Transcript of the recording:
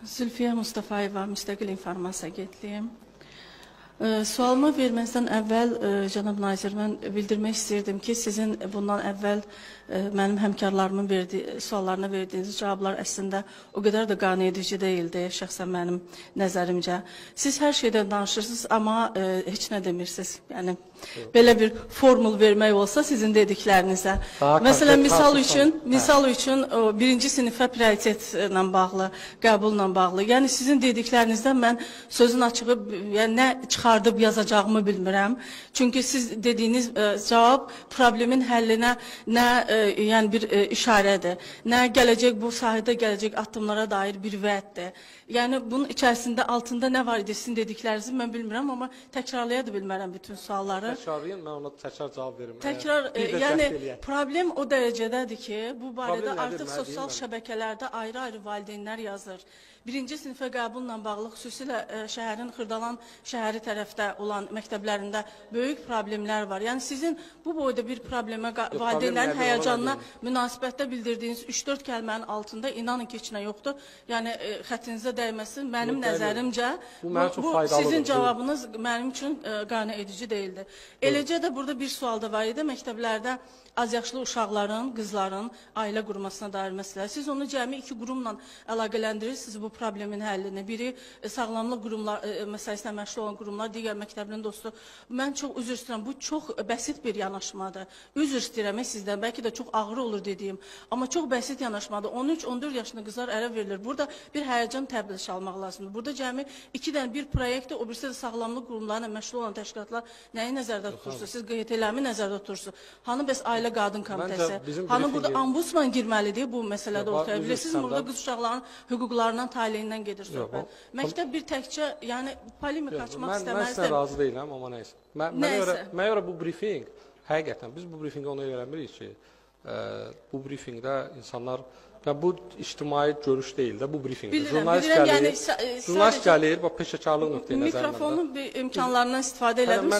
Zülfiyə Mustafayeva, Müstəqil İnformasiya Agentliyi. Sualımı verməzdən əvvəl, cənab nazir, mən bildirmək istəyirdim ki, sizin bundan əvvəl mənim həmkarlarımın suallarına verdiyiniz cavablar əslində o qədər də qane edici deyildi, şəxsən mənim nəzərimcə. Siz hər şeydən danışırsınız, amma heç nə demirsiniz. Yəni, belə bir formul vermək olsa sizin dediklərinizə. Məsələn, misal üçün birinci sinifə prioritetlə bağlı, qəbulla bağlı. Yəni, sizin dediklərinizdən mən sözün açığı nə çıxardıb yazacağımı bilmirəm. Çünki siz dediyiniz cavab problemin həllinə nə yəni bir işarədir, nə gələcək bu sahədə gələcək addımlara dair bir vəddir. Yəni bunun içərisində altında nə var idi sizin dediklərinizi mən bilmirəm, amma təkrarlaya da bilmərəm bütün sualları. Təkrarlayın, mən ona təkrar cavab verim. Təkrar, yəni problem o dərəcədədir ki, bu barədə artıq sosial şəbəkələrdə ayrı-ayrı valideynlər yazır. Birinci sinifə qəbulla bağlı xüsusilə şəhərin Xırdalan şəhəri tərəfdə olan məktəblərində böyük problemlər var. Yəni sizin bu boyda bir problemə valideynlərin həyəcanına münasibətdə bildirdiyiniz 3-4 kəlmənin altında inanın ki, heç nə yoxdur. Yəni xətrinizə dəyməsin. Mənim nəzərimcə bu sizin cavabınız mənim üçün qane edici deyildi. Eləcə də burada bir sual da var idi. Məktəblərdə azyaşlı uşaqların, qızların ailə qurmasına dair məsələ. Siz onu cəmi 2 qurumla əlaqələndirirsiniz bu problemin həllini. Biri sağlamlıq qurumlar məsələsinə məşğul olan qurumlar, digər məktəbinin dostu. Mən çox üzr istəyirəm. Bu çox bəsit bir yanaşmadır. Üzr istəyirəm sizdən. Bəlkə də çox ağır olur dediyim. Amma çox bəsit yanaşmadır. 13-14 yaşında qızlar ərə verilir. Burada bir həyəcan təbliğ almaq lazımdır. Burada cəmi 2 dənə bir proyektdir. O birisi də sağlamlıq qurumlarına məşğul olan təşkilatlar nəyi nəzərdə tutursunuz? Siz QHT-lərmi nəzərdə tutursunuz? Hanı bəs ailə qadın komitəsi? Hanı burada ombudsman girməlidir bu məsələdə ortaya? Bilirsiniz, burada qız uşaqların hüquqlarından, taliyindən gedir söhbət. Məktəb bir təkcə, yəni polemik açmaq istəməzdim. Mən sizə razı deyiləm, amma nəysə. Mənə görə bu briefing, həqiqətən biz bu briefinqə ona öyrənmirik ki, bu briefingdə insanlar, bu ictimai görüş deyil də, bu briefingdir. Jurnalist gəlir, peşəkarlıq nöqteyi nəzərindən. Mikrofonun imkanlarından istifadə elədim.